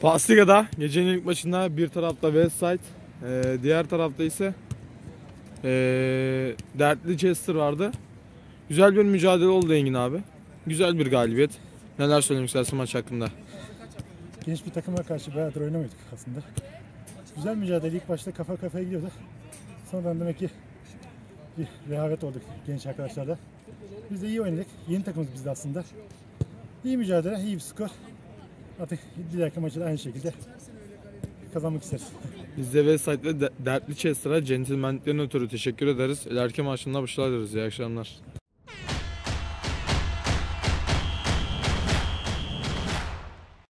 Pasliga'da gecenin ilk maçında bir tarafta Westside, diğer tarafta ise Dertli Chester vardı. Güzel bir mücadele oldu Engin abi. Güzel bir galibiyet. Neler söylemek istersin maç hakkında? Genç bir takıma karşı bayağıdır oynamıyorduk aslında. Güzel mücadele, ilk başta kafa kafaya gidiyordu. Sonradan demek ki bir rehavet olduk genç arkadaşlarla. Biz de iyi oynadık. Yeni takımız biz de aslında. İyi mücadele, iyi bir skor. Artık diğer maçı da aynı şekilde kazanmak isteriz. Biz de Westside ve Dertli Chester'a centilmenliklerine ötürü teşekkür ederiz. İleriki maçında başarılar dileriz. İyi akşamlar.